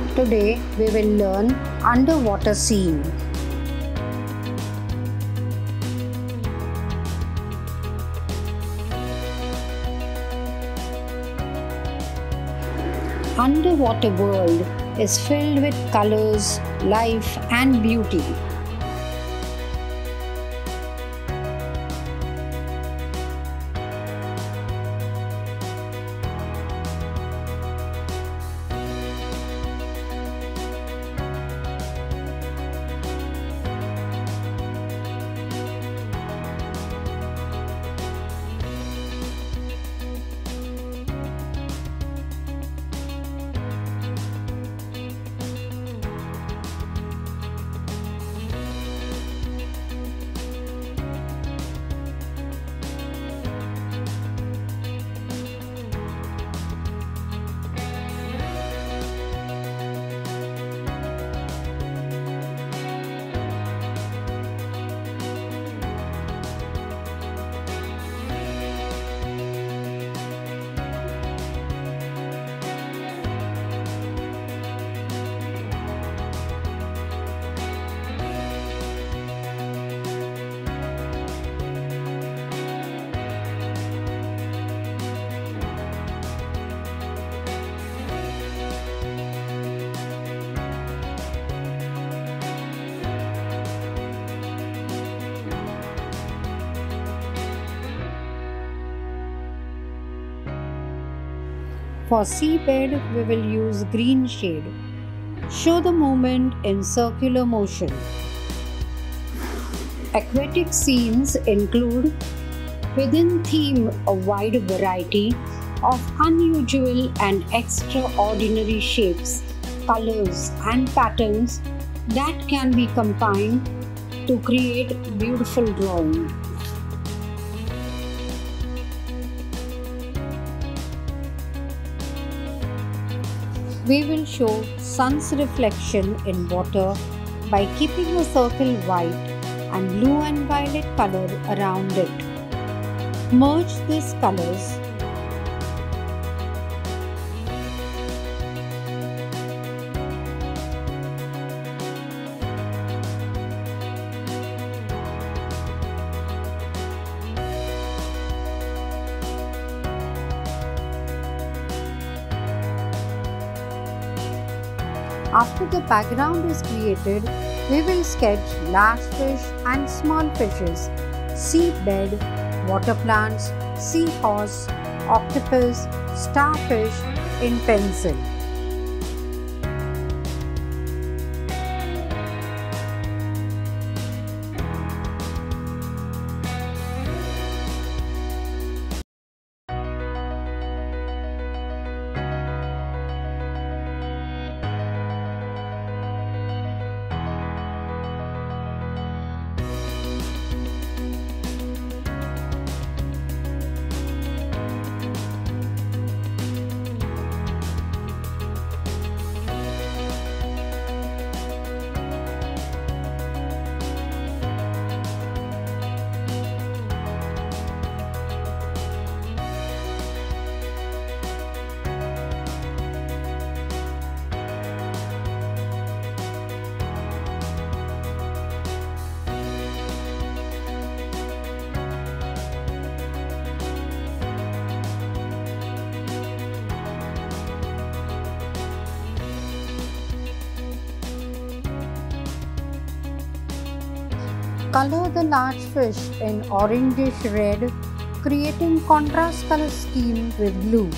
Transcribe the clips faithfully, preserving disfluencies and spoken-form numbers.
Today we will learn underwater scene. Underwater world is filled with colors, life and beauty. For seabed, we will use green shade. Show the movement in circular motion. Aquatic scenes include within theme a wide variety of unusual and extraordinary shapes, colors and patterns that can be combined to create beautiful drawing. We will show sun's reflection in water by keeping a circle white and blue and violet color around it. Merge these colors. After the background is created, we will sketch large fish and small fishes, seabed, water plants, seahorse, octopus, starfish in pencil. Color the large fish in orangish red, creating contrast color scheme with blue.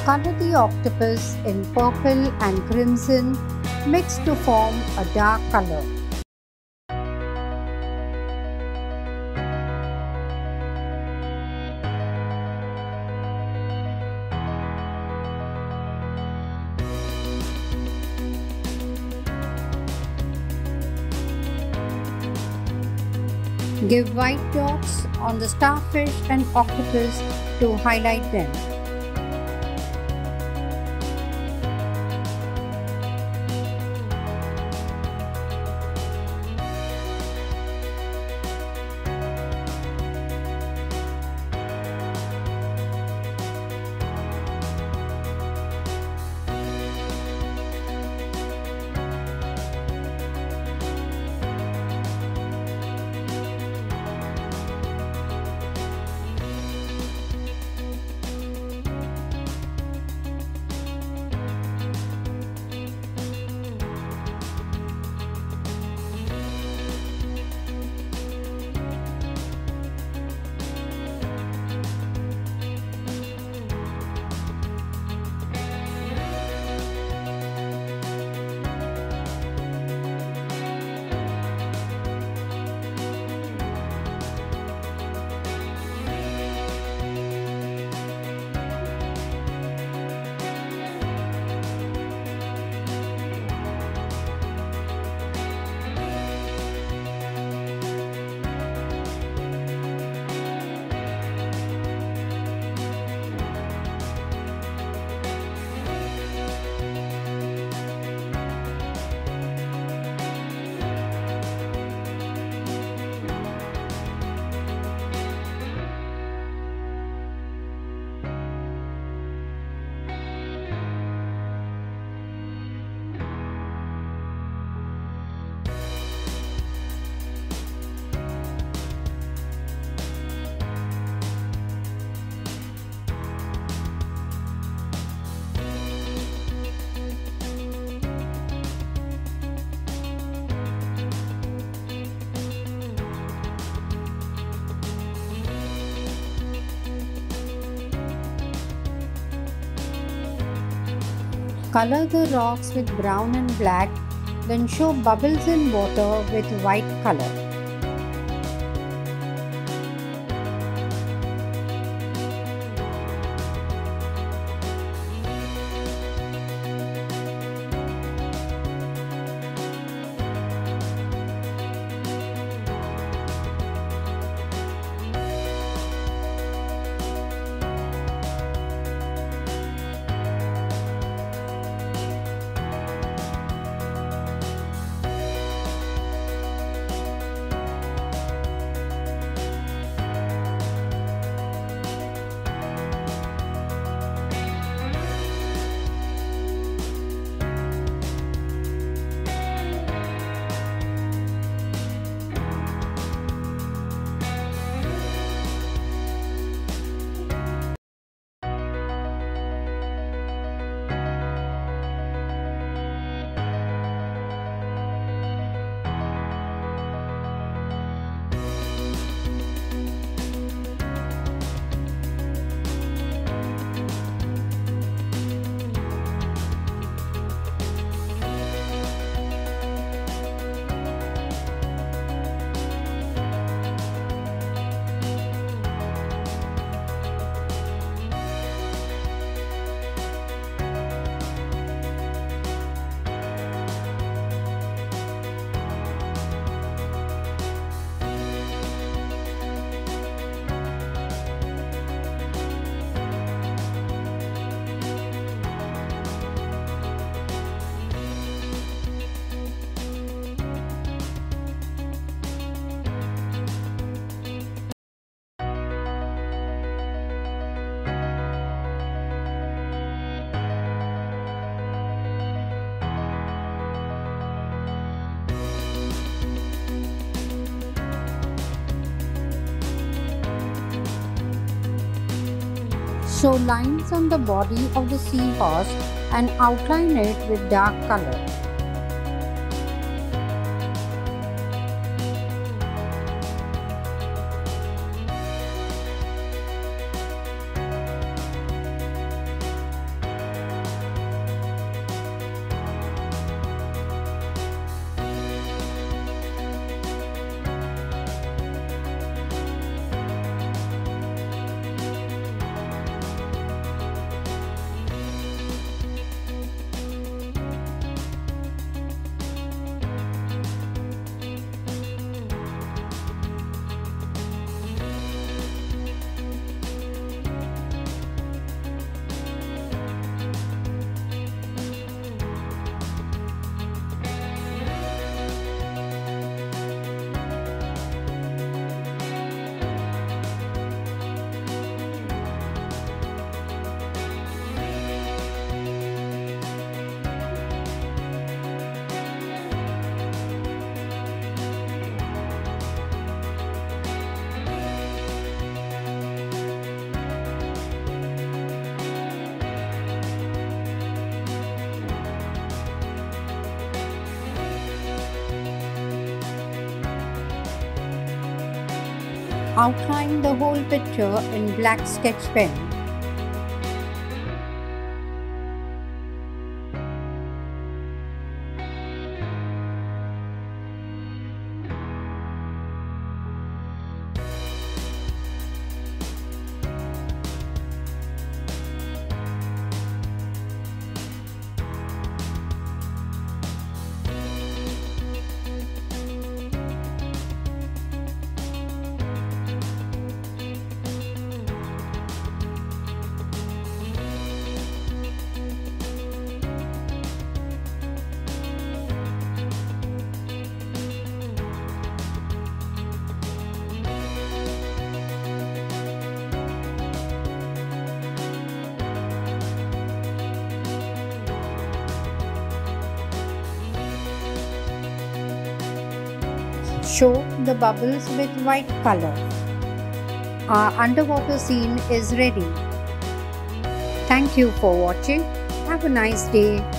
Color the octopus in purple and crimson mixed to form a dark color. Give white dots on the starfish and octopus to highlight them. Color the rocks with brown and black, then show bubbles in water with white color. Show lines on the body of the seahorse and outline it with dark color. Outline the whole picture in black sketch pen. Show the bubbles with white color. Our underwater scene is ready. Thank you for watching. Have a nice day.